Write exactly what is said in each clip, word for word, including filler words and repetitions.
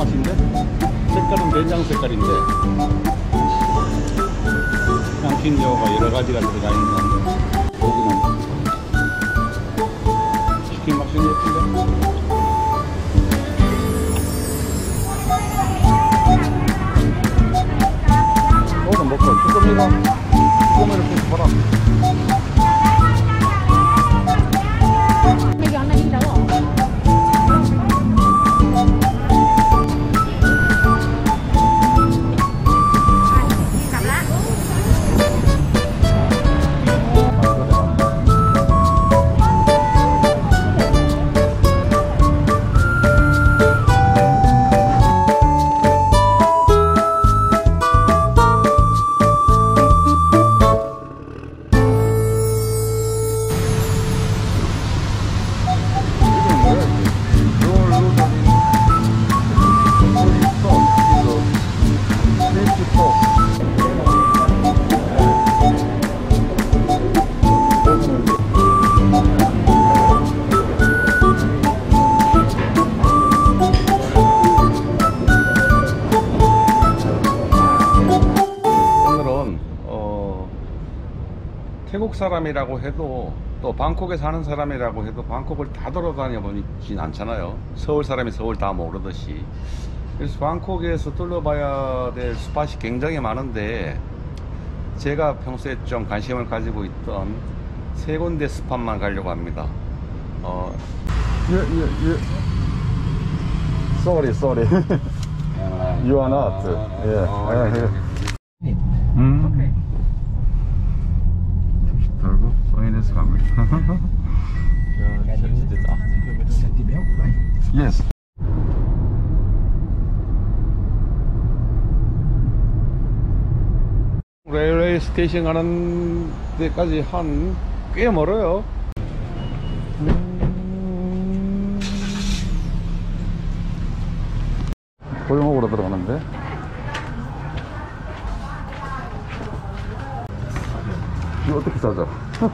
맛인데? 색깔은 된장 색깔인데 향신료가 여러 가지가 들어가 있는 고기는 치킨 맛이 예쁜데? 오늘 먹고 쭈꾸미가 쭈꾸미를 계속 봐라. 태국 사람이라고 해도 또 방콕에 사는 사람이라고 해도 방콕을 다 돌아다녀 보진 않잖아요. 서울 사람이 서울 다 모르듯이. 그래서 방콕에서 둘러봐야 될 스팟이 굉장히 많은데 제가 평소에 좀 관심을 가지고 있던 세 군데 스팟만 가려고 합니다. 어. 예, 예, 예. Sorry, sorry. You are not. Yeah. Oh, okay. 음. Okay. 결국 소인에서 갑니다. Yes. 레일웨이 스테이션 가는 데까지 한 꽤 멀어요. 음... 고용옥으로 들어가는데 이거 어떻게 싸죠?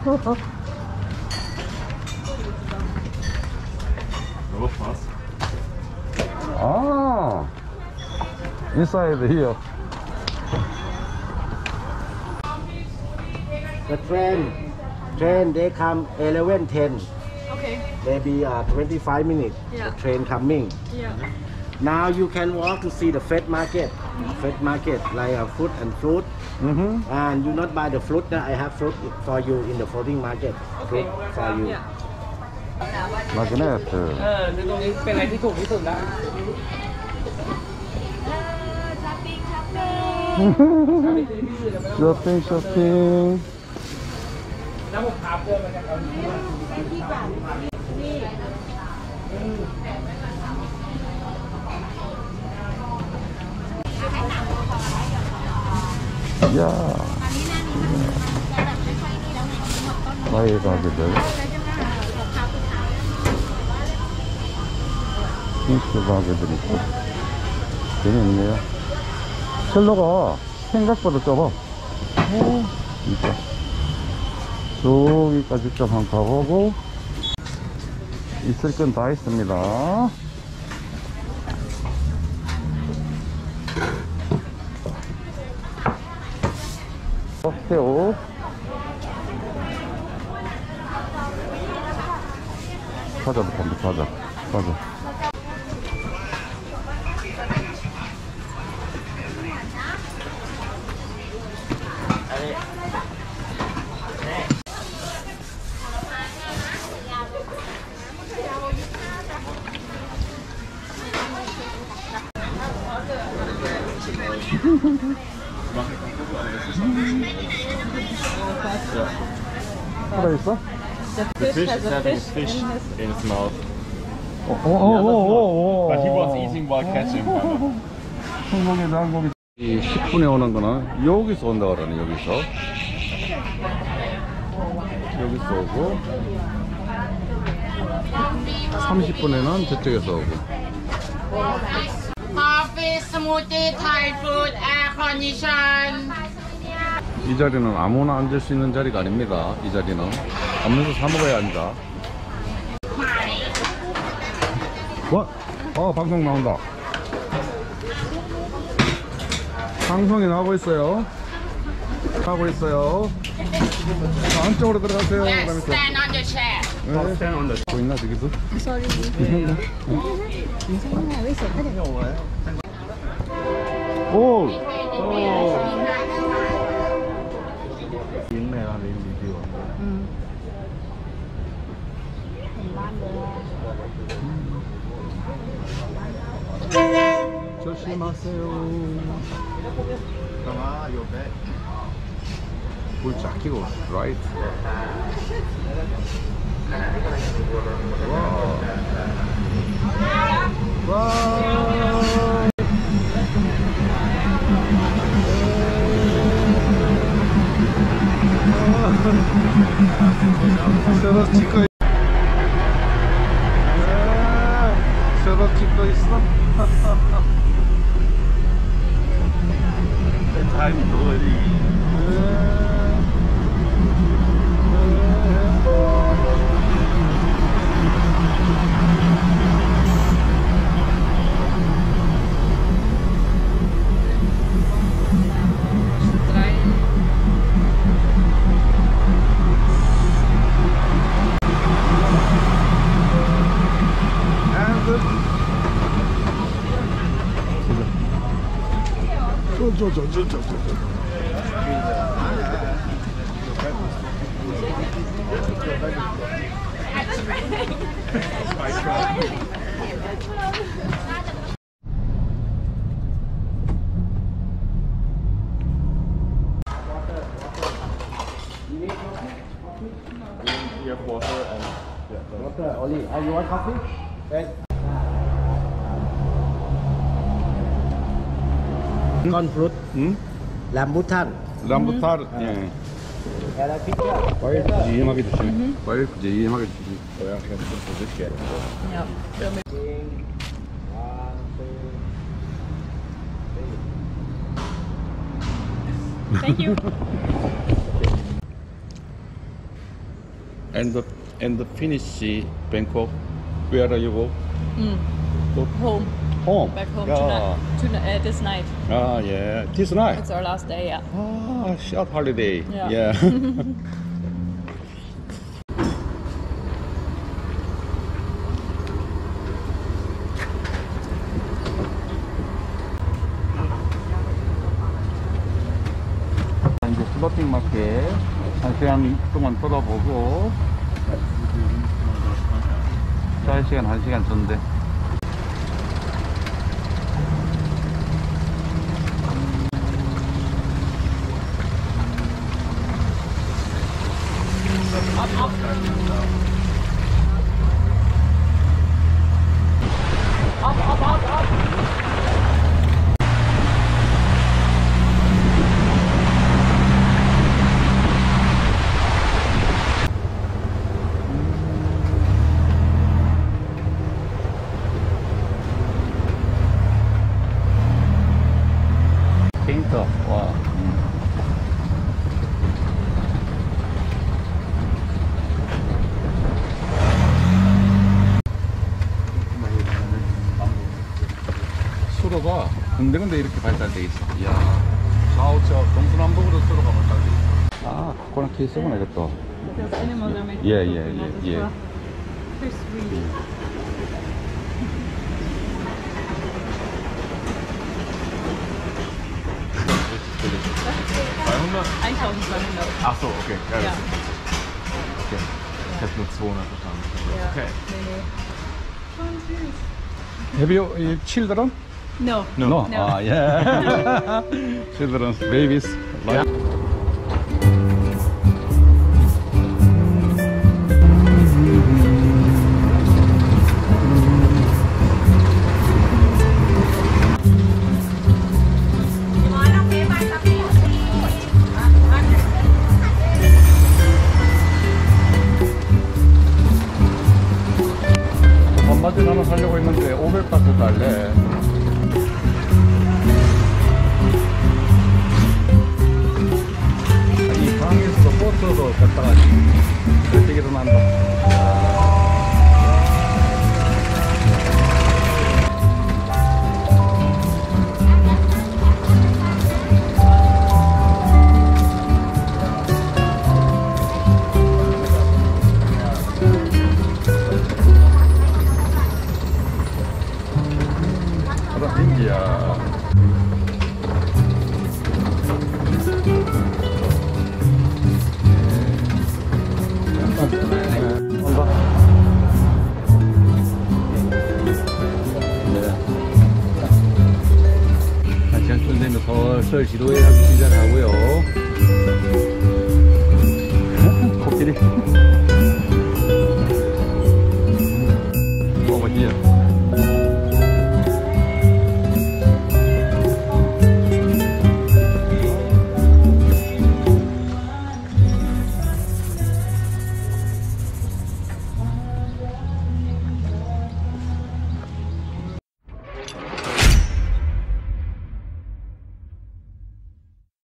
아, inside here. The train, train they come eleven ten. Okay. Maybe uh, twenty-five minutes. Yeah. The train coming. Yeah. Now you can walk to see the Fed market. Fed market like uh, food and fruit. Mm-hmm. And you not buy the fruit. Now I have fruit for you in the floating market. Fruit for you. Yeah. 마그네트. เออตรงนี้เป็นอะไรที่ถูกที่สุดแล้ว 쇼핑 쇼핑. แล้วผมพาเพื่อนมาจากเกาหลี 야. 과일 가게들. 핑크 가게들 있고. 재미있네요. 셀러가 생각보다 좁아. 오, 진짜. 저기까지 좀 한번 가보고. 있을 건 다 있습니다. 새우. 과자도 판다, 과자. 과자. 뭐가 있어? The fish has a fish in its mouth. 오오오오오. But he was eating while catching. 한국에도 한국이 이 십 분에 오는 거는 여기서 온다 그러네. 여기서 여기서 오고 삼십 분에는 저쪽에서 오고. Coffee, smoothie, Thai food, air condition. 이 자리는 아무나 앉을 수 있는 자리가 아닙니다. 이 자리는 앉으면서 사 먹어야 앉아. 와, 어 방송 나온다. 방송이 나오고 있어요. 하고 있어요. 안쪽으로 들어가세요. Yes, 그다음에 또- stand on the chair. 네. 보이나 저기서? Sorry. 오. 조심하세요. 불 잡히고, right? 와. 와. 저도 찍고 있... 저도 찍고 있어. 타임 놀이. Water, Oli. Uh, you want coffee? Yes. Con fruit. 응? Rambutan. 람부타르. 예. And a picture. 과일 푸짐하게 주시네. 과일 푸짐하게 주시네. 뭐야, 그냥 좀 보실게. Yeah. One, two, Thank you. And the and the finish Bangkok. Where are you go? Mm. Go Home. home. Back home Yeah. tonight. Tonight, uh, this night. Ah, yeah. This night. It's our last day. Yeah. Ah, short holiday. Yeah. Yeah. 이제 플로팅 마켓 한 시간 동안 돌아보고 한 시간 한 시간 전데 페인터. 와. 수로가 군데군데 이렇게 발달돼 있어. 이야. 좌우측 동서남북으로 수로가 발달돼 있어. 아, 코코넛 케이스구나 이것도. Because animals are made Yeah, from yeah, coconut yeah, as yeah. well. Very sweet. zweihundert? Ach so, okay. Ja, Ja. das ist okay. Ich hätte nur zweihundert verstanden. Ja. Okay. Nee, nee. Have you uh, children? No. No. No. No. Ah, yeah. Children's babies. Like. 반바지 하나 사려고 했는데 오백 바트 달래. 사람 인기야. 다시 한번 되면 설설 지도에 하기 시작하고요. 코끼리.